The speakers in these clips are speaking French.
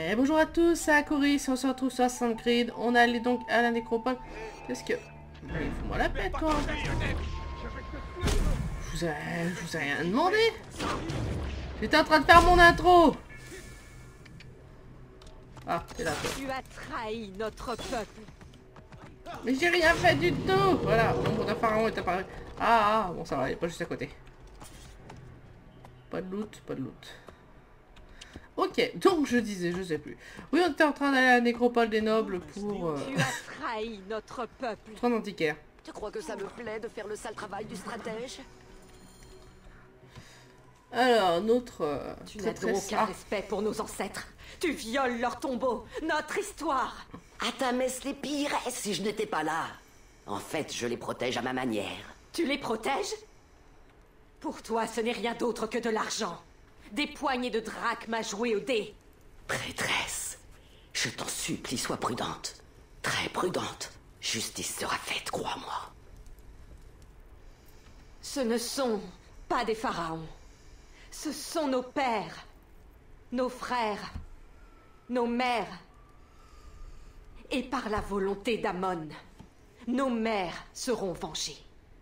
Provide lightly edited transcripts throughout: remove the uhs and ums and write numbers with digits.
Bonjour à tous, c'est Akoris, on se retrouve sur Assassin's Creed. On allait donc à la nécropole. Qu'est-ce que... Allez, fous-moi la pète, toi. Je vous ai rien demandé. J'étais en train de faire mon intro. Ah, c'est là, toi. Tu as trahi notre peuple. Mais j'ai rien fait du tout. Voilà, mon pharaon est apparu. Bon ça va, il est pas juste à côté. Pas de loot, pas de loot. Ok, donc je disais, je sais plus. Oui, on était en train d'aller à la nécropole des nobles pour... Tu as trahi notre peuple. Prendre antiquaire. Tu crois que ça me plaît de faire le sale travail du stratège? Alors, notre... Tu n'as donc aucun respect pour nos ancêtres. Tu violes leur tombeau, notre histoire. Atamès les pillerait si je n'étais pas là. En fait, je les protège à ma manière. Tu les protèges? Pour toi, ce n'est rien d'autre que de l'argent. Des poignées de drachmes à jouer au dé. Prêtresse, je t'en supplie, sois prudente. Très prudente. Justice sera faite, crois-moi. Ce ne sont pas des pharaons. Ce sont nos pères, nos frères, nos mères. Et par la volonté d'Amon, nos mères seront vengées.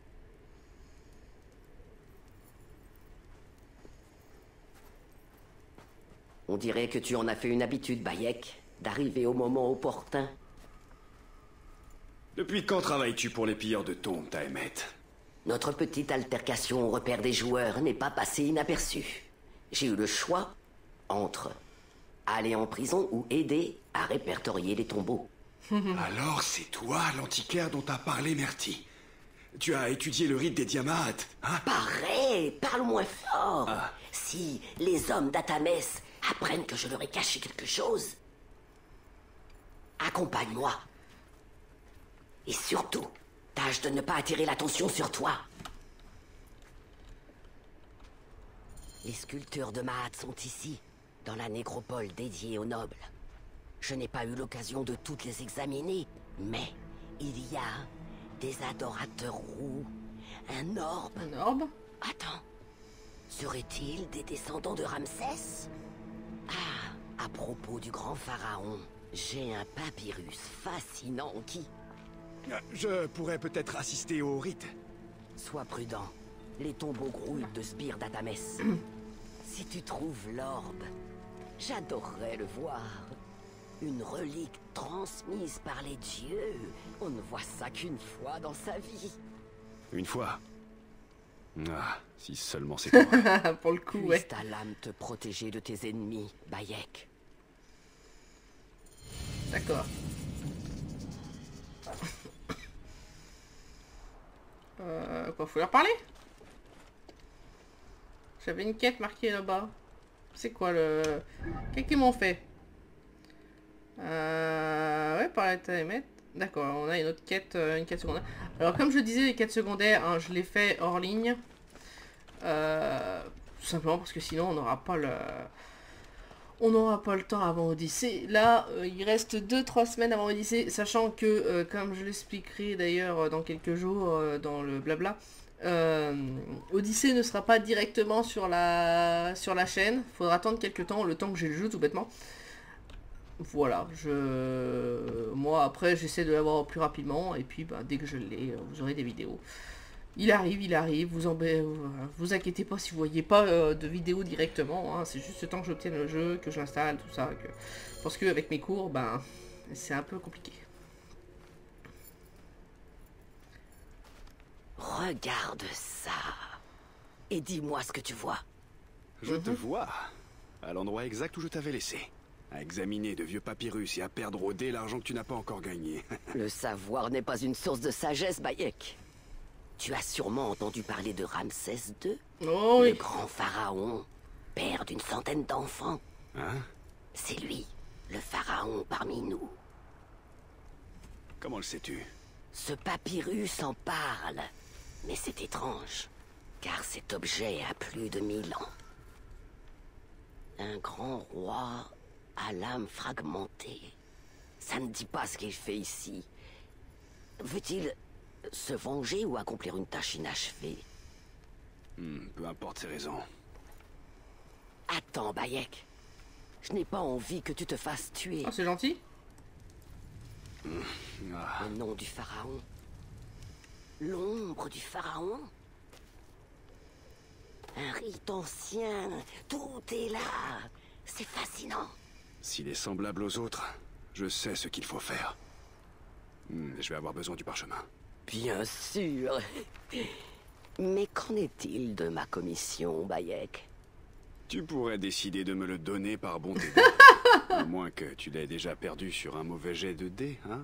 On dirait que tu en as fait une habitude, Bayek, d'arriver au moment opportun. Depuis quand travailles-tu pour les pilleurs de tombes, Taemet? Notre petite altercation au repère des joueurs n'est pas passée inaperçue. J'ai eu le choix entre aller en prison ou aider à répertorier les tombeaux. Alors c'est toi l'antiquaire dont a parlé Merti. Tu as étudié le rite des Diamates, hein? Pareil, parle moins fort. Ah. Si les hommes d'Atamès apprennent que je leur ai caché quelque chose, accompagne-moi. Et surtout, tâche de ne pas attirer l'attention sur toi. Les sculptures de Mahat sont ici, dans la nécropole dédiée aux nobles. Je n'ai pas eu l'occasion de toutes les examiner, mais il y a des adorateurs roux, un orbe. Un orbe? Attends, serait-il des descendants de Ramsès? Ah, à propos du grand pharaon, j'ai un papyrus fascinant qui... Je pourrais peut-être assister au rite. Sois prudent, les tombeaux grouillent de sbires d'Atamès. Si tu trouves l'orbe, j'adorerais le voir. Une relique transmise par les dieux. On ne voit ça qu'une fois dans sa vie. Une fois. Ah, si seulement c'était vrai. Pour le coup, Puisse ouais. ta lame te protéger de tes ennemis, Bayek. D'accord. Quoi, faut leur parler? J'avais une quête marquée là-bas. C'est quoi le... Qu'est-ce qu'ils m'ont fait? Ouais, par la Taemet. D'accord, on a une autre quête, une quête secondaire. Alors comme je disais, les quêtes secondaires, hein, je les fais hors ligne. Tout simplement parce que sinon on n'aura pas le... On n'aura pas le temps avant Odyssée. Là, il reste 2-3 semaines avant Odyssée, sachant que, comme je l'expliquerai d'ailleurs dans quelques jours, dans le blabla, Odyssée ne sera pas directement sur la chaîne. Il faudra attendre quelques temps, le temps que j'ai le jeu tout bêtement. Voilà, moi après j'essaie de l'avoir plus rapidement, et puis dès que je l'ai, vous aurez des vidéos. Il arrive, vous inquiétez pas si vous voyez pas de vidéo directement, hein, c'est juste le temps que j'obtienne le jeu, que j'installe, tout ça, parce que avec mes cours, c'est un peu compliqué. Regarde ça. Et dis-moi ce que tu vois. Je te vois. À l'endroit exact où je t'avais laissé. À examiner de vieux papyrus et à perdre au dé l'argent que tu n'as pas encore gagné. Le savoir n'est pas une source de sagesse, Bayek. Tu as sûrement entendu parler de Ramsès II, Oh oui. le grand pharaon, père d'une centaine d'enfants. Hein? C'est lui, le pharaon parmi nous. Comment le sais-tu? Ce papyrus en parle, mais c'est étrange, car cet objet a plus de 1000 ans. Un grand roi à l'âme fragmentée. Ça ne dit pas ce qu'il fait ici. Veut-il se venger ou accomplir une tâche inachevée? Peu importe ses raisons. Attends, Bayek. Je n'ai pas envie que tu te fasses tuer. Oh, c'est gentil. Ah, Le nom du pharaon. L'ombre du pharaon. Un rite ancien. Tout est là. C'est fascinant. s'il est semblable aux autres, je sais ce qu'il faut faire. Je vais avoir besoin du parchemin. Bien sûr. Mais qu'en est-il de ma commission, Bayek? Tu pourrais décider de me le donner par bonté. À moins que tu l'aies déjà perdu sur un mauvais jet de dés, hein?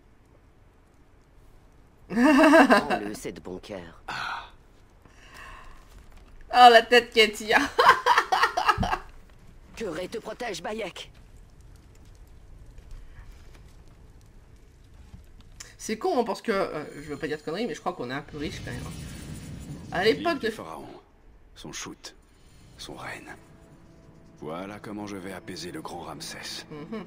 Prends-le, c'est de bon cœur. Oh, la tête qu'elle tire. Que Ré te protège, Bayek. C'est con, hein, parce que... je veux pas dire de conneries, mais je crois qu'on est un peu riche, quand même. À l'époque L'île de... du pharaon, son shoot, son règne. Voilà comment je vais apaiser le grand Ramsès.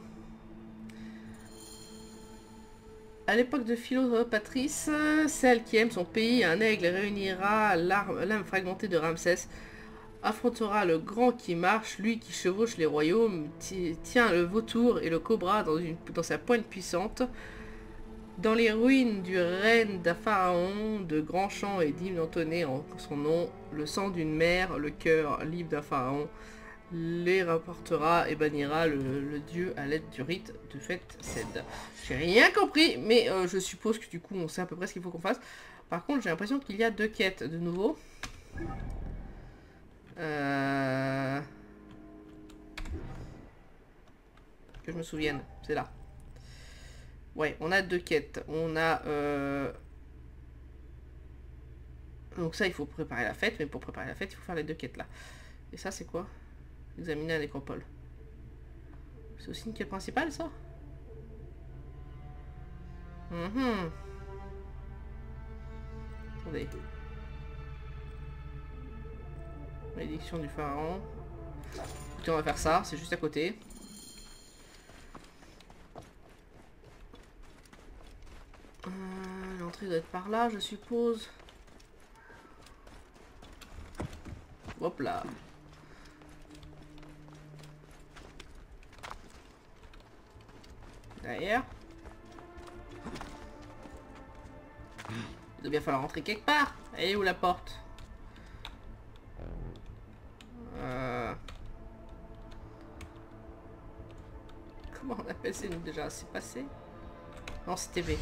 À l'époque de Philopatrice, celle qui aime son pays, un aigle réunira l'âme fragmentée de Ramsès, affrontera le grand qui marche, lui qui chevauche les royaumes, tient le vautour et le cobra dans sa poigne puissante. Dans les ruines du règne d'un pharaon, de grands chants et d'hymnes entonnés en son nom, le sang d'une mère, le cœur libre d'un pharaon, les rapportera et bannira le dieu à l'aide du rite de fête Sed. J'ai rien compris, mais je suppose que du coup on sait à peu près ce qu'il faut qu'on fasse. Par contre, j'ai l'impression qu'il y a 2 quêtes de nouveau. Que je me souvienne, c'est là. Ouais, on a 2 quêtes. On a... Donc ça, il faut préparer la fête, mais pour préparer la fête, il faut faire les 2 quêtes là. Et ça, c'est quoi? Examiner la nécropole. C'est aussi une quête principale, ça? Attendez. Malédiction du pharaon. Écoutez, on va faire ça, c'est juste à côté. L'entrée doit être par là, je suppose. Hop là. Derrière. Il doit bien falloir rentrer quelque part. Elle est où la porte? Comment on appelle ça déjà? C'est passé? Non, c'est TV.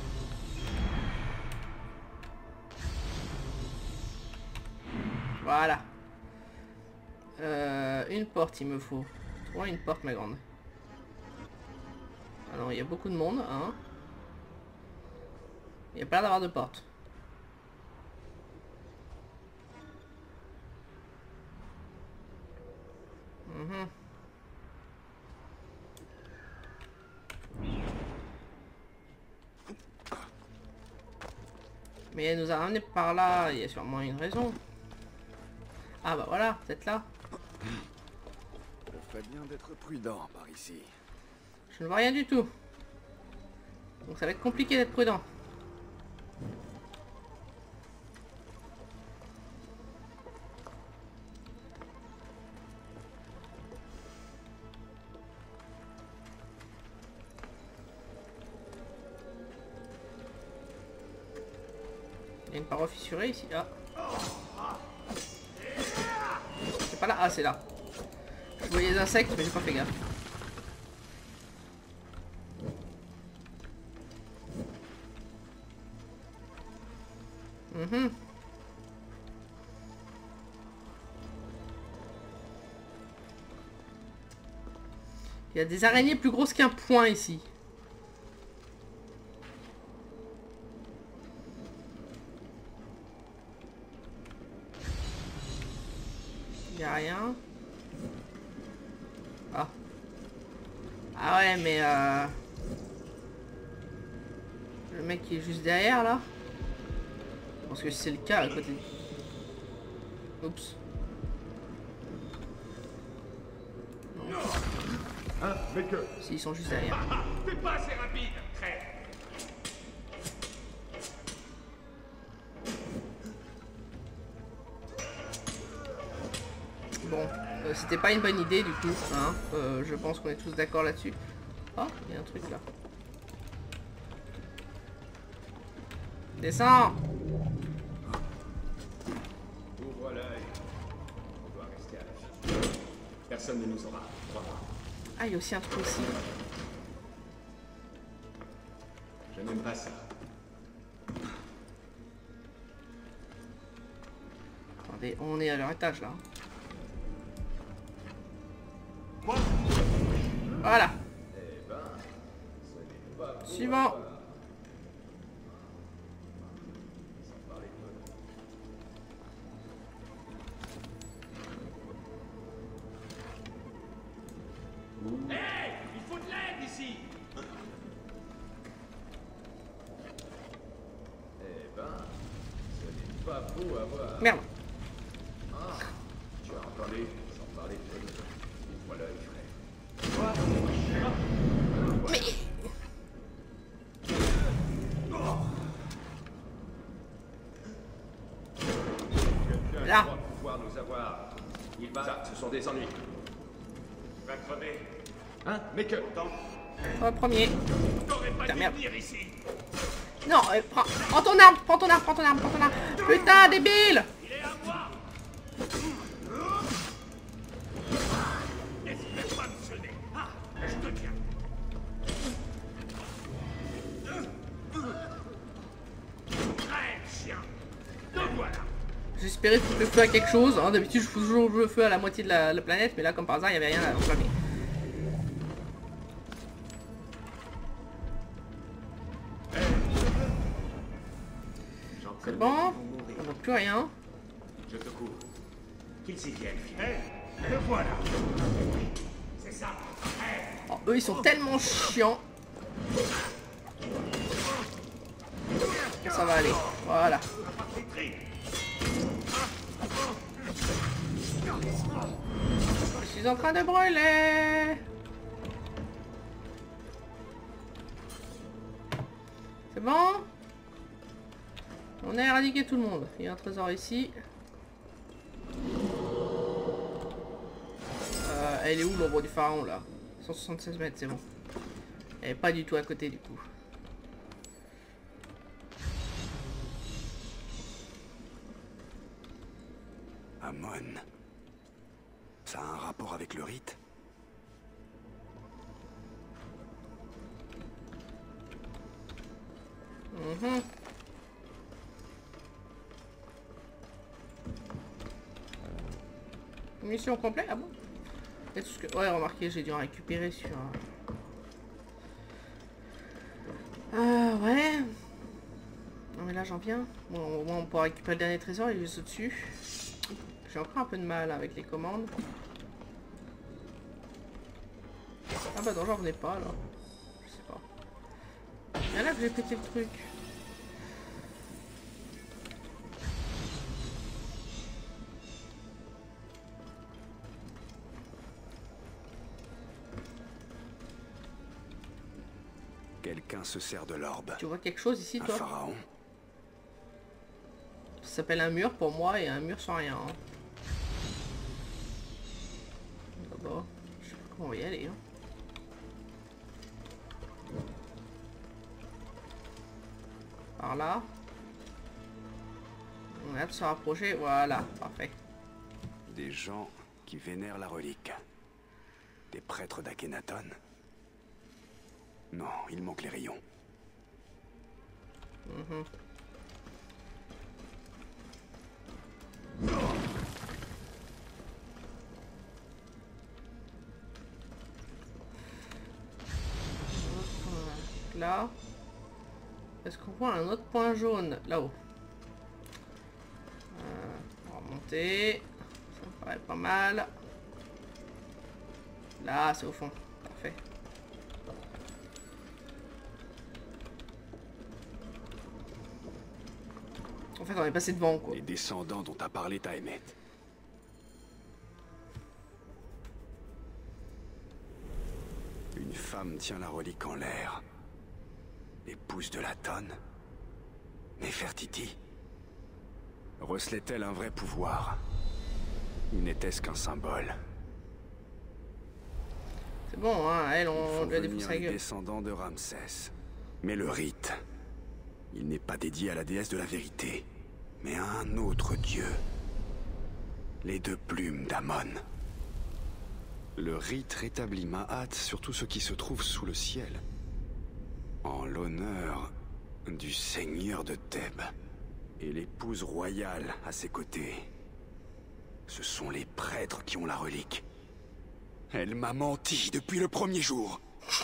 Voilà. Une porte, il me faut. Trouve une porte, ma grande. Alors, il y a beaucoup de monde, hein. Il n'y a pas l'air d'avoir de porte. Mais elle nous a ramené par là, il y a sûrement une raison. Ah bah voilà, vous êtes là. On fait bien d'être prudent par ici. Je ne vois rien du tout. Donc ça va être compliqué d'être prudent. Il y a une paroi fissurée ici. Ah. C'est pas là. Ah, c'est là. Je voyais les insectes, mais j'ai pas fait gaffe. Il y a des araignées plus grosses qu'un poing ici. Il n'y a rien. Ah. Ah ouais, mais le mec qui est juste derrière là. Parce que c'est le cas à côté. Oups. Hein, mais que... Si, ils sont juste derrière. T'es pas assez rapide, crève. Bon. C'était pas une bonne idée du coup, hein. Je pense qu'on est tous d'accord là-dessus. Oh, il y a un truc là. Descends! Ouvre l'œil. On doit rester à l'affût. Personne ne nous aura. Crois-moi. Ah, il y a aussi un truc aussi. Je n'aime pas ça. Attendez, on est à leur étage là. Voilà. Suivant. Hey, il faut de l'aide ici. Eh ben, ce n'est pas beau à voir. Merde. Tu as entendu sans parler de toi. Ouvre l'œil, frère. Là. Pouvoir nous avoir. Il va. Ça, ce sont des ennuis. Tu vas crever. Hein? Mais que. Attends. Oh, premier. T'aurais pas Putain, dû merde. venir ici. Non, prends ton arme, prends ton arme, prends ton arme, prends ton arme. Putain, débile! Il est à moi. N'espère pas me sonner. Ah, je te tiens. Crève, chien. Te voilà. J'espérais foutre le feu à quelque chose. Hein. D'habitude, je fous toujours le feu à la moitié de la planète, mais là, comme par hasard, il n'y avait rien à enflammer. C'est bon, on voit plus rien. Je te cours. Qu'ils s'y viennent, fidèle. Le voilà. C'est ça. Oh, eux, ils sont tellement chiants. Ça va aller. Voilà. Je suis en train de brûler. C'est bon? On a éradiqué tout le monde. Il y a un trésor ici. Elle est où l'ombre du pharaon là? 176 mètres, c'est bon. Elle est pas du tout à côté du coup. Amon. Ça a un rapport avec le rite? Mission complète? Ah bon? Et tout ce que... Ouais, remarquez, j'ai dû en récupérer sur... ouais. Non mais là j'en viens. Bon, au moins on pourra récupérer le dernier trésor, il est juste au-dessus. J'ai encore un peu de mal avec les commandes. Ah bah non, j'en venais pas là. Je sais pas. Il y en a que j'ai pété le truc. Quelqu'un se sert de l'orbe. Tu vois quelque chose ici Un toi? pharaon. Ça s'appelle un mur pour moi et un mur sans rien. Hein. D'abord, je sais pas comment on va y aller. Hein. Par là. On a hâte de se rapprocher. Voilà, parfait. Des gens qui vénèrent la relique. Des prêtres d'Akhenaton. Non, il manque les rayons. Là. Est-ce qu'on voit un autre point jaune là-haut? On va remonter. Ça me paraît pas mal. Là, c'est au fond. Parfait. En fait, on est passé devant, quoi. Les descendants dont a parlé Taemet. Une femme tient la relique en l'air. Épouse de l'Aton. Néfertiti. Recelait-elle un vrai pouvoir? Ou n'était-ce qu'un symbole? bon, hein, elle, on lui a défoncé sa les gueule. descendants de Ramsès. Mais le rite, il n'est pas dédié à la déesse de la vérité, mais à un autre dieu. Les deux plumes d'Amon. Le rite rétablit Ma'at sur tout ce qui se trouve sous le ciel. En l'honneur du seigneur de Thèbes. Et l'épouse royale à ses côtés. Ce sont les prêtres qui ont la relique. Elle m'a menti depuis le premier jour.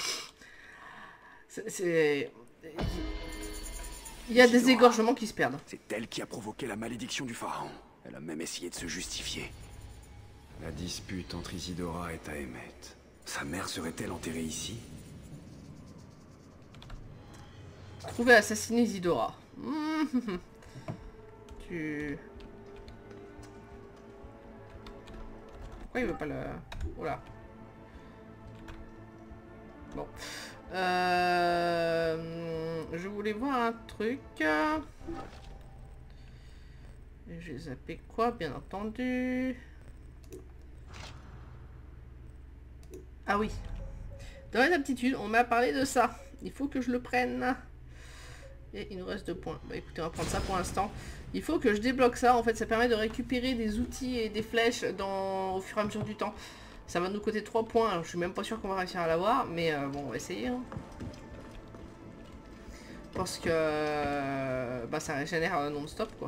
C'est... Il y a des égorgements qui se perdent. C'est elle qui a provoqué la malédiction du pharaon. Elle a même essayé de se justifier. La dispute entre Isidora et Tahémet. Sa mère serait-elle enterrée ici? Trouver assassiné Isidora. Tu... Pourquoi il veut pas le... Oula. Bon. Je voulais voir un truc. J'ai zappé quoi, bien entendu. Ah oui. Dans les aptitudes, on m'a parlé de ça. Il faut que je le prenne. Et il nous reste 2 points. Bah écoutez, on va prendre ça pour l'instant. Il faut que je débloque ça. En fait, ça permet de récupérer des outils et des flèches au fur et à mesure du temps. Ça va nous coûter 3 points. Alors, je suis même pas sûr qu'on va réussir à l'avoir. Mais bon, on va essayer. Hein. Parce que bah, ça régénère non-stop, quoi.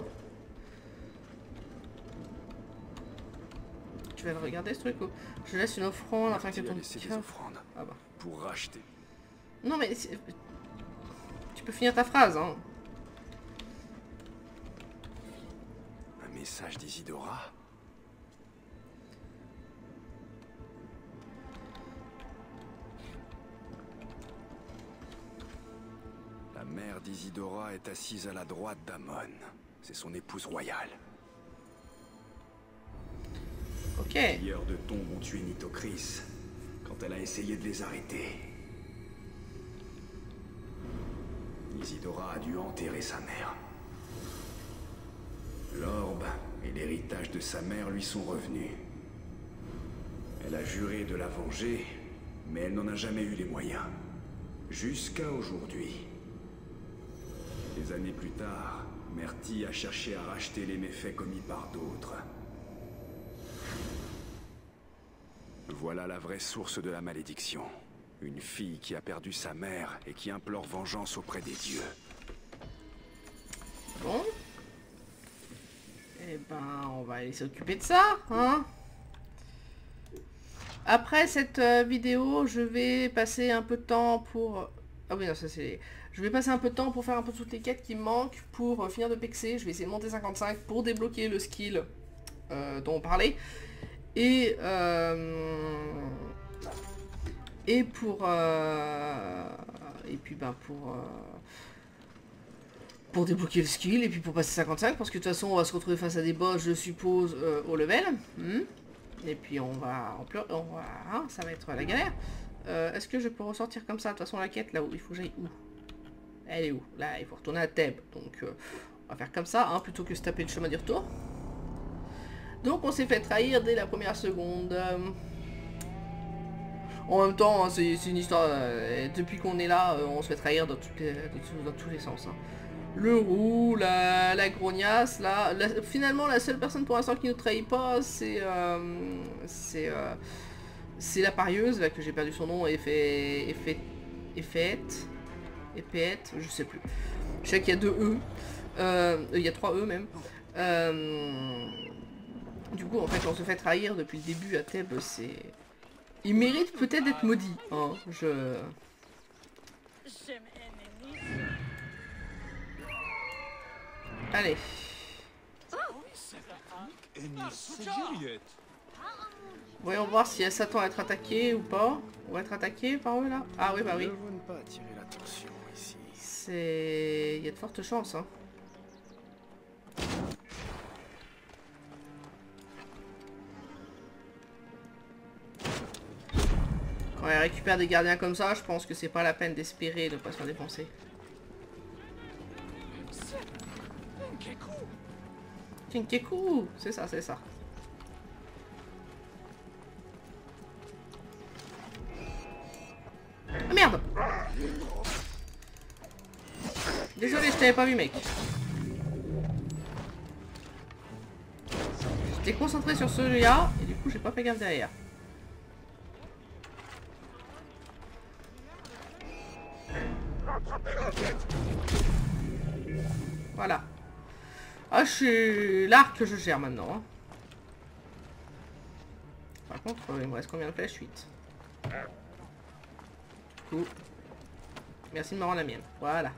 Tu vas le regarder, ce truc. Je laisse une offrande afin que ton... des offrandes Ah bah. pour racheter. Non, mais... Tu peux finir ta phrase, hein. Un message d'Isidora? La mère d'Isidora est assise à la droite d'Amon. C'est son épouse royale. Ok. Les pilleurs de tombes ont tué Nitocris quand elle a essayé de les arrêter. Isidora a dû enterrer sa mère. L'orbe et l'héritage de sa mère lui sont revenus. Elle a juré de la venger, mais elle n'en a jamais eu les moyens. Jusqu'à aujourd'hui. Des années plus tard, Myrti a cherché à racheter les méfaits commis par d'autres. Voilà la vraie source de la malédiction. Une fille qui a perdu sa mère et qui implore vengeance auprès des dieux. Bon. Eh ben, on va aller s'occuper de ça, hein. Après cette vidéo, je vais passer un peu de temps pour... Ah oui, non, ça c'est... Je vais passer un peu de temps pour faire un peu toutes les quêtes qui me manquent pour finir de pexer. Je vais essayer de monter 55 pour débloquer le skill dont on parlait. Et pour... et puis, ben, pour débloquer le skill et puis pour passer 55 parce que de toute façon on va se retrouver face à des boss je suppose au level et puis on va hein, ça va être la galère. Est-ce que je peux ressortir comme ça? De toute façon la quête là où il faut que j'aille où? Elle est où? Là il faut retourner à Thèbes donc on va faire comme ça hein, plutôt que se taper le chemin du retour. Donc on s'est fait trahir dès la première seconde. En même temps hein, c'est une histoire depuis qu'on est là on se fait trahir dans tous les sens hein. Le roux, la grognasse, finalement la seule personne pour l'instant qui ne trahit pas, c'est la parieuse, là que j'ai perdu son nom, Épéette, je sais plus. Je sais qu'il y a 2 E, il y a 3 E même. Du coup en fait on se fait trahir depuis le début à Thèbes, c'est... Il mérite peut-être d'être maudit, hein, Allez. Voyons voir si elle s'attend à être attaquée ou pas. On va être attaqué par eux là. Ah oui bah oui. C'est... Il y a de fortes chances hein. Quand elle récupère des gardiens comme ça, je pense que c'est pas la peine d'espérer de pas se faire défoncer. Kinkeku, c'est ça, c'est ça. Désolé, je t'avais pas vu, mec. J'étais concentré sur celui-là, et du coup, j'ai pas fait gaffe derrière. Voilà. Ah, je suis l'arc que je gère maintenant. Hein. Par contre, il me reste combien de flèches? 8. Cool. Merci de me rendre la mienne. Voilà.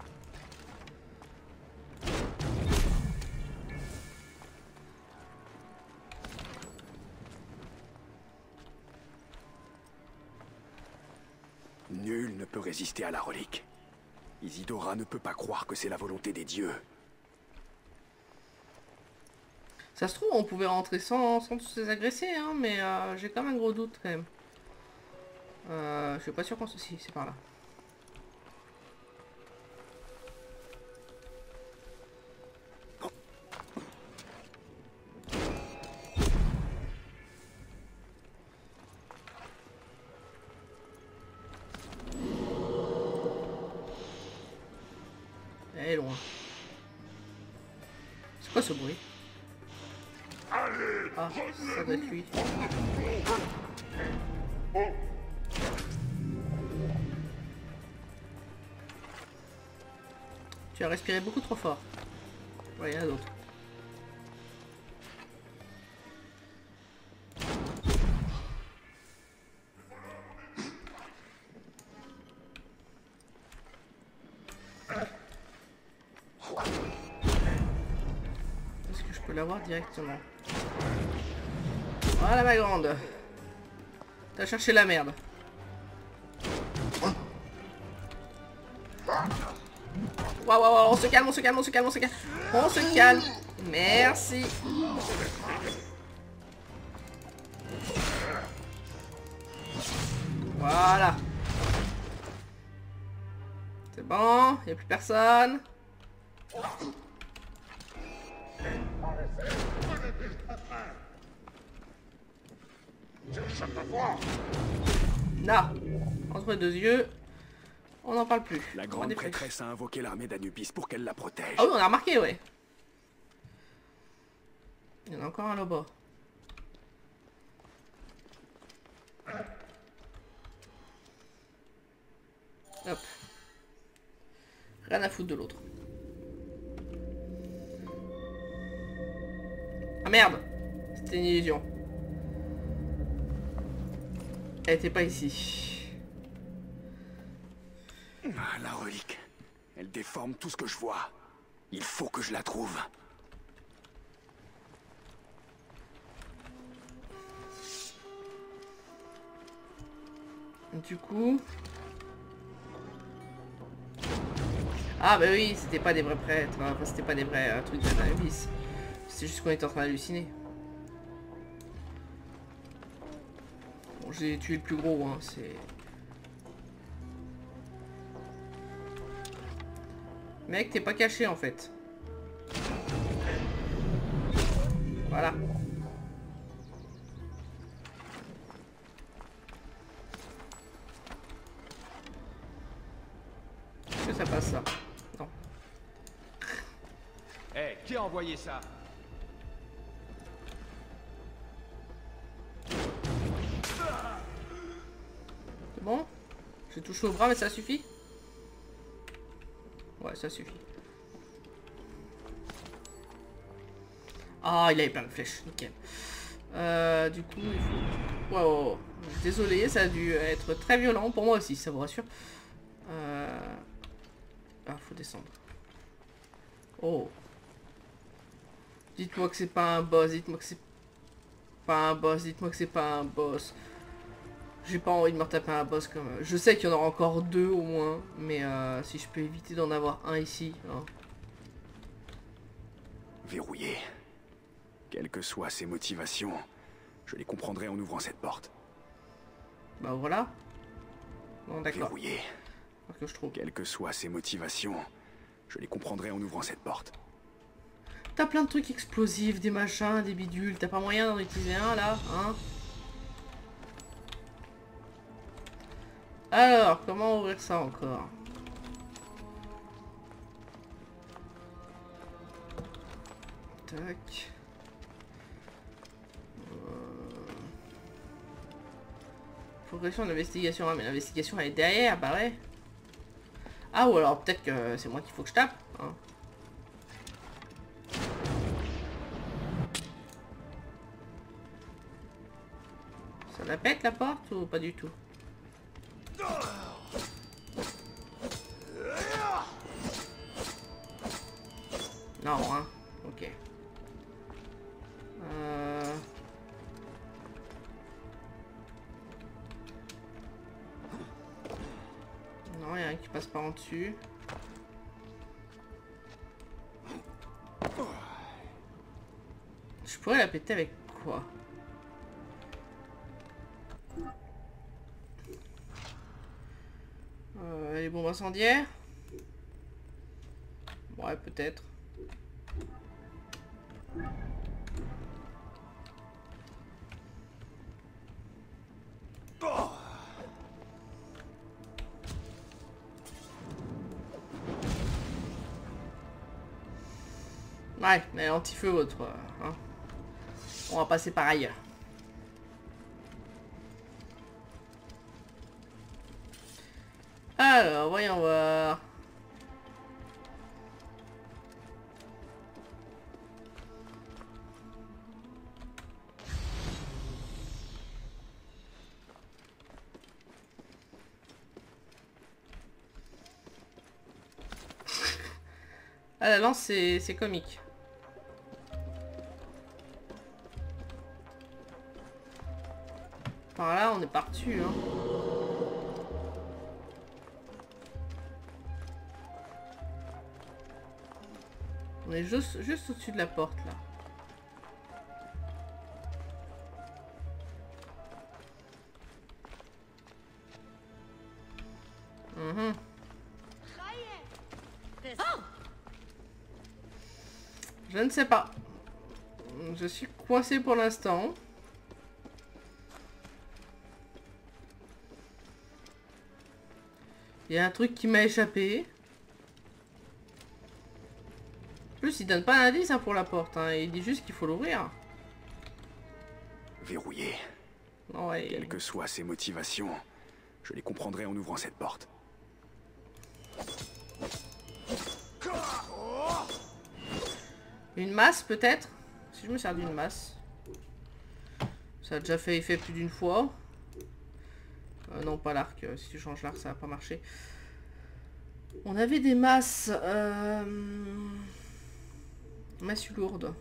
Nul ne peut résister à la relique. Isidora ne peut pas croire que c'est la volonté des dieux. Ça se trouve, on pouvait rentrer sans tous les agresser, hein, mais j'ai quand même un gros doute quand même. Je suis pas sûr qu'on se... Si, c'est par là. Elle est loin. C'est quoi ce bruit? Ah, ça doit être lui. Tu as respiré beaucoup trop fort. Ouais, il y en a d'autres. Est-ce que je peux l'avoir directement? Voilà ma grande. T'as cherché la merde. Waouh, waouh, waouh, on se calme, on se calme, on se calme, on se calme. On se calme. Merci. Voilà. C'est bon, il n'y a plus personne. Là, entre les deux yeux, on n'en parle plus. La grande prêtresse a invoqué l'armée d'Anubis pour qu'elle la protège. Ah oui, on a remarqué, ouais. Il y en a encore un là-bas. Hop. Rien à foutre de l'autre. Ah merde! C'était une illusion. Elle était pas ici. Ah, la relique. Elle déforme tout ce que je vois. Il faut que je la trouve. Du coup... Ah bah oui, c'était pas des vrais prêtres, hein. Enfin, c'était pas des vrais trucs d'Anubis. C'est juste qu'on était en train d'halluciner. Bon, j'ai tué le plus gros, hein, c'est... Mec, t'es pas caché en fait. Voilà. Est-ce que ça passe ça? Non. Hé, qui a envoyé ça? C'est bon? J'ai touché au bras mais ça suffit? Ouais, ça suffit. Ah, il avait plein de flèches, nickel. Du coup, il faut... Wow. Désolé, ça a dû être très violent pour moi aussi, ça vous rassure. Ah, faut descendre. Oh. Dites-moi que c'est pas un boss, dites-moi que c'est pas un boss, dites-moi que c'est pas un boss. J'ai pas envie de me retaper un boss comme... Je sais qu'il y en aura encore 2 au moins, mais si je peux éviter d'en avoir un ici. Hein. Verrouillé. Quelles que soient ses motivations, je les comprendrai en ouvrant cette porte. Bah voilà. Bon d'accord. Verrouillé. Que je trouve. Quelles que soient ses motivations, je les comprendrai en ouvrant cette porte. T'as plein de trucs explosifs, des machins, des bidules. T'as pas moyen d'en utiliser un là, hein? Alors, comment ouvrir ça encore? Tac. Progression d'investigation. Ah, mais l'investigation elle est derrière, bah ouais. Ah, ou alors peut-être que c'est moi qu'il faut que je tape. Hein. Ça la pète la porte ou pas du tout? Non, hein. Ok. Non, il y a un qui passe par en dessus. Je pourrais la péter avec quoi? Les bombes incendiaires? Ouais, peut-être. Ouais, mais anti-feu votre. Hein. On va passer par ailleurs. Alors, voyons voir. Ah, la lance, c'est comique. Par là, on est parti, hein. On est juste au-dessus de la porte, là. Je ne sais pas. Je suis coincé pour l'instant. Il y a un truc qui m'a échappé. En plus, il donne pas d'indice hein, pour la porte. Hein. Il dit juste qu'il faut l'ouvrir. Verrouillé. Ouais. Quelles que soient ses motivations, je les comprendrai en ouvrant cette porte. Une masse peut-être? Si je me sers d'une masse. Ça a déjà fait effet plus d'une fois. Non, pas l'arc. Si tu changes l'arc, ça va pas marcher. On avait des masses. Massue lourde.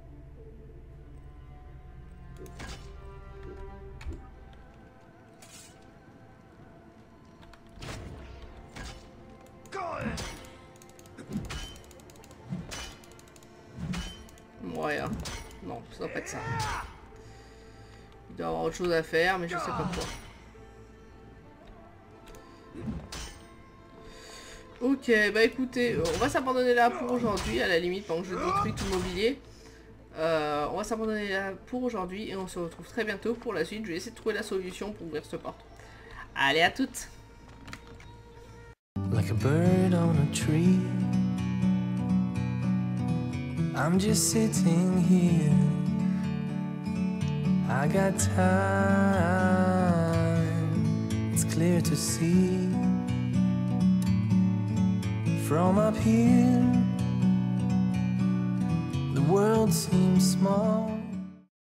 Ouais, hein. Non, ça doit pas être ça. Il doit y avoir autre chose à faire, mais je sais pas quoi. Ok, bah écoutez, on va s'abandonner là pour aujourd'hui, à la limite, pendant que je détruis tout le mobilier. On va s'abandonner là pour aujourd'hui et on se retrouve très bientôt pour la suite. Je vais essayer de trouver la solution pour ouvrir cette porte. Allez, à toutes! Like a bird on a tree, I'm just sitting here. I got time, it's clear to see. From up here, the world seems small.